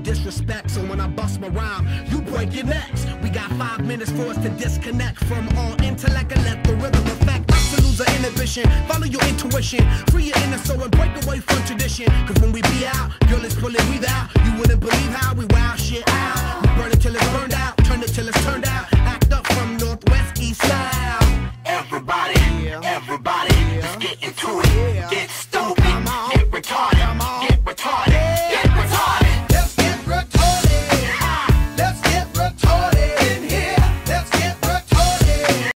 disrespect. So when I bust my rhyme, you break your necks. We got 5 minutes for us to disconnect from all intellect and let the rhythm affect us to lose our inhibition. Follow your intuition, free your inner soul and break away from tradition. Cause when we be out, girl, it's pulling we out. You wouldn't believe how we wow shit out. We burn it till it's burned out, turn it till it's turned out. Act up from northwest, east, south.